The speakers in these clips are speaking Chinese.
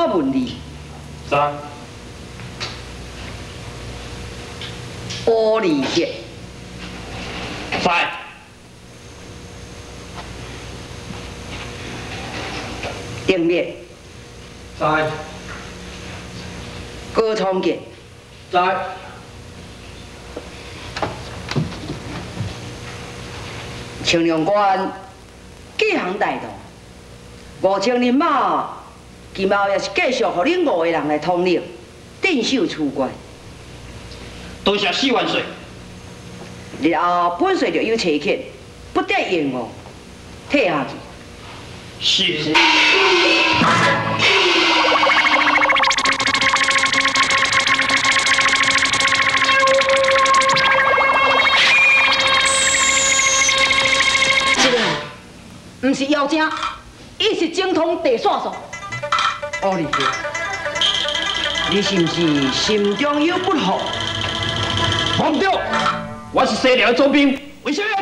问你， 三乌里杰， 在丁烈， 在高聪杰， 在青龙关几项大道，5000人马，今后也是继续互恁5个人来统领，镇守厝关。 多谢4万岁。 日后本帅就有车客，不得延误，退下去。 是。 唔是妖精，伊是精通地线术。乌里杰，你是唔是心中有不服？ 王对，我是西凉的总兵，为什么？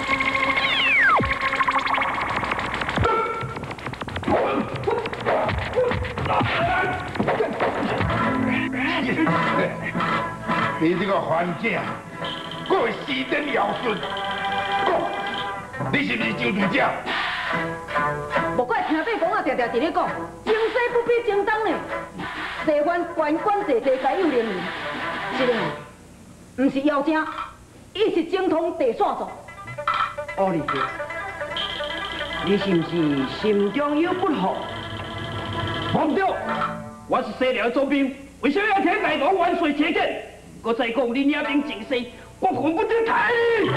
你这个番囝，我会死点尧舜。你是不是就伫这？ 莫怪听爸公啊，常常伫咧讲，经西不比经东呢。西番官官济济，该有人民。这个唔是妖精，伊是精通地线术。 乌里杰，你是唔是心中有不服？ 王对，我是西凉的总兵，为什么要听大唐万岁切见？我再讲，你领兵进西，我恨不得杀你！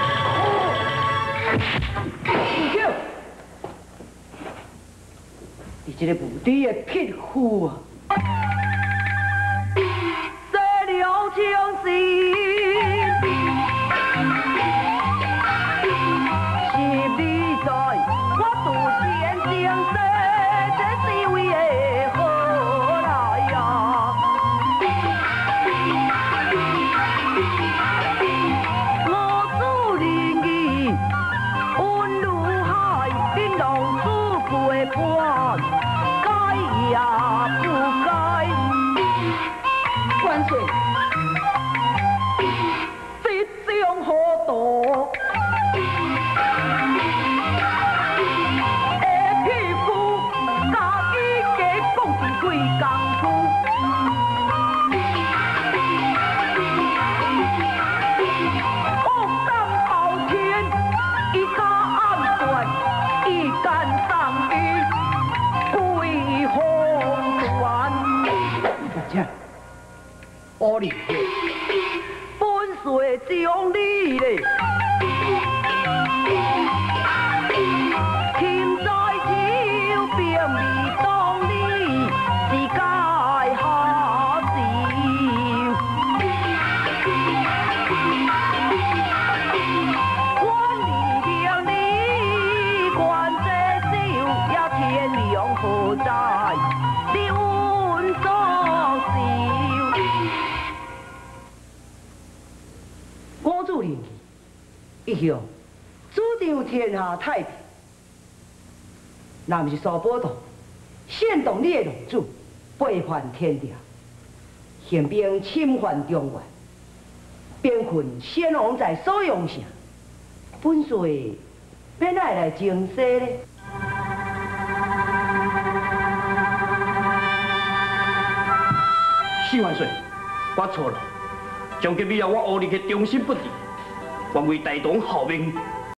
不叫，你这个无敌的匹夫啊！ 西凉情事，是你在，我独先经西，这是为何来呀？我主仁义，温如海，恁浪子陪伴，该也不该。万岁！这种糊涂的匹夫，家己家讲是贵功夫。恶胆包天，伊敢暗断，伊敢上于贵皇权。 这乌里杰， 本帅将你嘞，亲在手，并未当你是该下手。我离了你，关这手也天良何在？你稳作受。 我主任一向主张天下太平，若不是苏宝同煽动你的龙主背叛天条，宪兵侵犯中原，边困先王在所用城，本帅免爱来征西呢？ 4万岁，我错了。从今以后，我乌里去忠心不移，愿为大唐效命，